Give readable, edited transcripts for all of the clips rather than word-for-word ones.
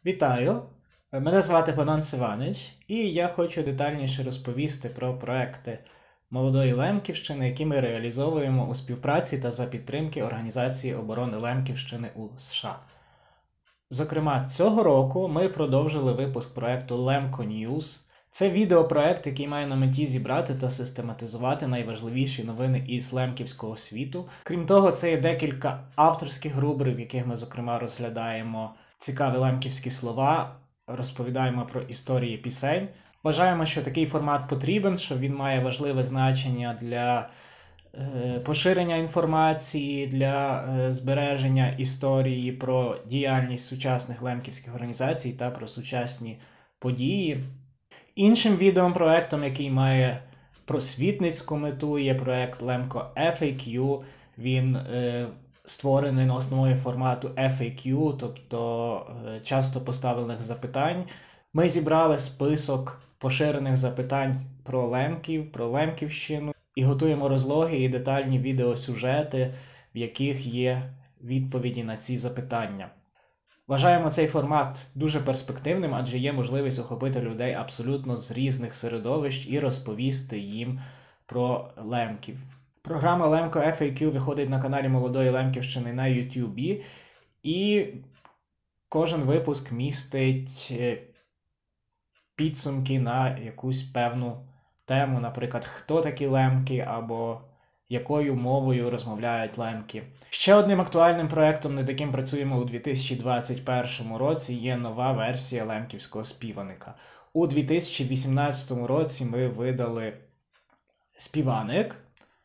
Вітаю! Мене звати Панас Іванич, і я хочу детальніше розповісти про проекти Молодої Лемківщини, які ми реалізовуємо у співпраці та за підтримки Організації оборони Лемківщини у США. Зокрема, цього року ми продовжили випуск проекту Lemko News. Це відеопроект, який має на меті зібрати та систематизувати найважливіші новини із лемківського світу. Крім того, це є декілька авторських рубрик, в яких ми, зокрема, розглядаємо цікаві лемківські слова, розповідаємо про історії пісень. Вважаємо, що такий формат потрібен, що він має важливе значення для поширення інформації, для збереження історії про діяльність сучасних лемківських організацій та про сучасні події. Іншим відеопроектом, який має просвітницьку мету, є проект Lemko FAQ. Він створений на основі формату FAQ, тобто часто поставлених запитань. Ми зібрали список поширених запитань про лемків, про Лемківщину і готуємо розлоги і детальні відеосюжети, в яких є відповіді на ці запитання. Вважаємо цей формат дуже перспективним, адже є можливість охопити людей абсолютно з різних середовищ і розповісти їм про лемків. Програма Lemko FAQ виходить на каналі Молодої Лемківщини на YouTube, і кожен випуск містить підсумки на якусь певну тему, наприклад, хто такі лемки або якою мовою розмовляють лемки. Ще одним актуальним проєктом, над яким працюємо у 2021 році, є нова версія лемківського співаника. У 2018 році ми видали співаник,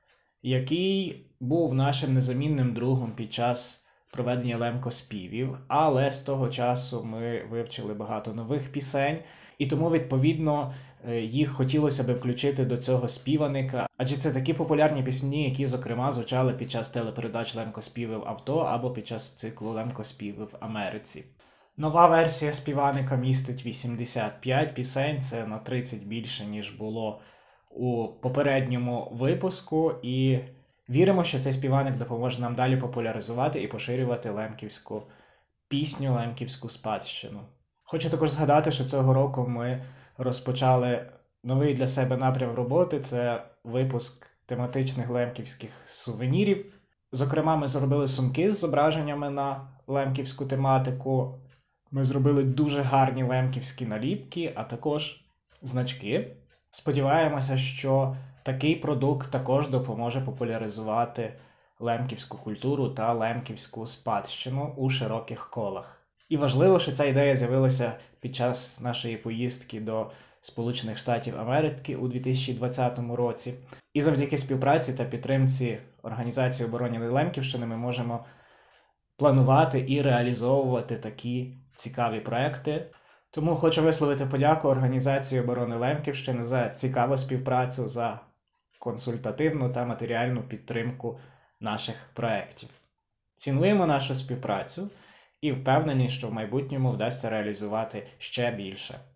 який був нашим незамінним другом під час проведення лемкоспівів, але з того часу ми вивчили багато нових пісень, і тому, відповідно, їх хотілося би включити до цього співаника, адже це такі популярні пісні, які, зокрема, звучали під час телепередач «Лемкоспіви в авто» або під час циклу «Лемкоспіви в Америці». Нова версія співаника містить 85 пісень, це на 30 більше, ніж було у попередньому випуску, і віримо, що цей співаник допоможе нам далі популяризувати і поширювати лемківську пісню, лемківську спадщину. Хочу також згадати, що цього року ми розпочали новий для себе напрям роботи – це випуск тематичних лемківських сувенірів. Зокрема, ми зробили сумки з зображеннями на лемківську тематику, ми зробили дуже гарні лемківські наліпки, а також значки. Сподіваємося, що такий продукт також допоможе популяризувати лемківську культуру та лемківську спадщину у широких колах. І важливо, що ця ідея з'явилася під час нашої поїздки до Сполучених Штатів Америки у 2020 році. І завдяки співпраці та підтримці Організації оборони Лемківщини ми можемо планувати і реалізовувати такі цікаві проекти. Тому хочу висловити подяку Організації оборони Лемківщини за цікаву співпрацю, за консультативну та матеріальну підтримку наших проєктів. Цінуємо нашу співпрацю і впевнені, що в майбутньому вдасться реалізувати ще більше.